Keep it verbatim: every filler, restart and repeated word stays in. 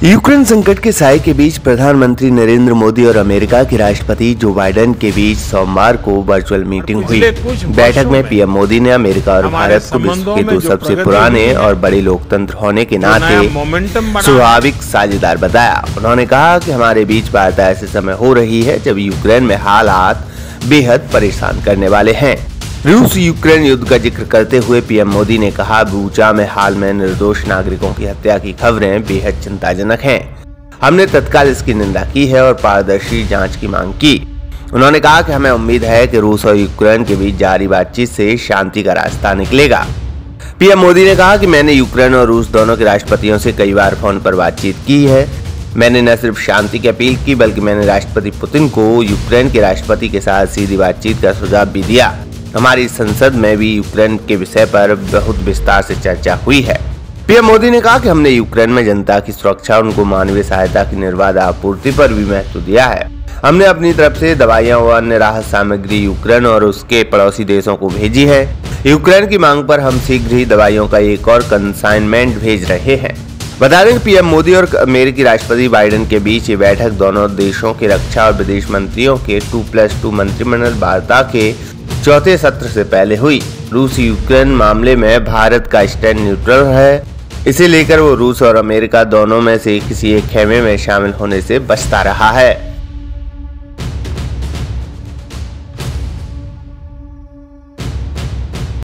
Ukraine संकट के साए के बीच प्रधानमंत्री नरेंद्र मोदी और अमेरिका के राष्ट्रपति जो बाइडेन के बीच सोमवार को वर्चुअल मीटिंग हुई। बैठक में पीएम मोदी ने अमेरिका और भारत को विश्व के दो सबसे पुराने और बड़े लोकतंत्र होने के नाते स्वाभाविक साझेदार बताया। उन्होंने कहा कि हमारे बीच वार्ता ऐसे समय हो रही है जब यूक्रेन में हालात बेहद परेशान करने वाले हैं। रूस यूक्रेन युद्ध का जिक्र करते हुए पीएम मोदी ने कहा, बूचा में हाल में निर्दोष नागरिकों की हत्या की खबरें बेहद चिंताजनक हैं। हमने तत्काल इसकी निंदा की है और पारदर्शी जांच की मांग की। उन्होंने कहा कि हमें उम्मीद है कि रूस और यूक्रेन के बीच जारी बातचीत से शांति का रास्ता निकलेगा। पीएम मोदी ने कहा कि मैंने यूक्रेन और रूस दोनों के राष्ट्रपतियों से कई बार फोन पर बातचीत की है। मैंने न सिर्फ शांति की अपील की बल्कि मैंने राष्ट्रपति पुतिन को यूक्रेन के राष्ट्रपति के साथ सीधी बातचीत का सुझाव भी दिया। हमारी संसद में भी यूक्रेन के विषय पर बहुत विस्तार से चर्चा हुई है। पीएम मोदी ने कहा कि हमने यूक्रेन में जनता की सुरक्षा, उनको मानवीय सहायता की निर्बाध आपूर्ति पर भी महत्व दिया है। हमने अपनी तरफ से दवाइयां और अन्य राहत सामग्री यूक्रेन और उसके पड़ोसी देशों को भेजी है। यूक्रेन की मांग पर हम शीघ्र ही दवाइयों का एक और कंसाइनमेंट भेज रहे हैं। बता दें कि पीएम मोदी और अमेरिकी राष्ट्रपति बाइडेन के बीच ये बैठक दोनों देशों के रक्षा और विदेश मंत्रियों के टू प्लस टू मंत्रिमंडल वार्ता के चौथे सत्र से पहले हुई। रूस यूक्रेन मामले में भारत का स्टैंड न्यूट्रल है। इसे लेकर वो रूस और अमेरिका दोनों में से किसी एक खेमे में शामिल होने से बचता रहा है।